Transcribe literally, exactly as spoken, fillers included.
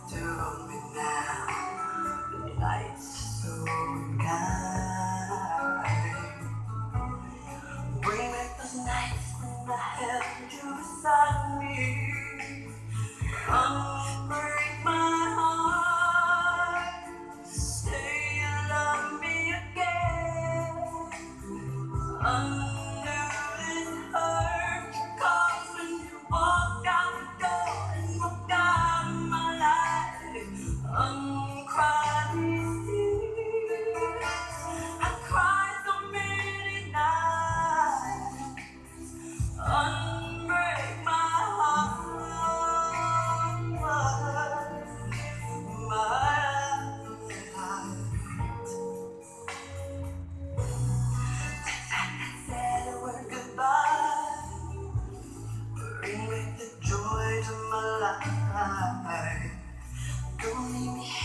Tell me now, the night's so kind. Bring back those nights when I held you beside me. Unbreak my heart, say you love me again. Under this hurt, 'cause when you walked out the door and walked out of my life, uncried these tears. I cried so many nights. Unbreak my heart, my heart. Said a word goodbye, bring back the joy to my life. Don't leave me